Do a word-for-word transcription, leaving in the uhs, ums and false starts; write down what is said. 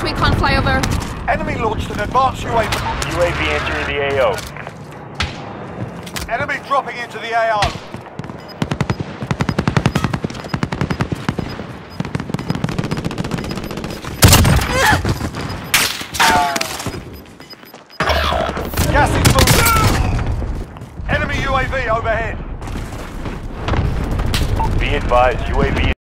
Request recon flyover. Enemy launched an advanced U A V. U A V entering the A O. Enemy dropping into the A O. Gas is moving. Enemy U A V overhead. Be advised, U A V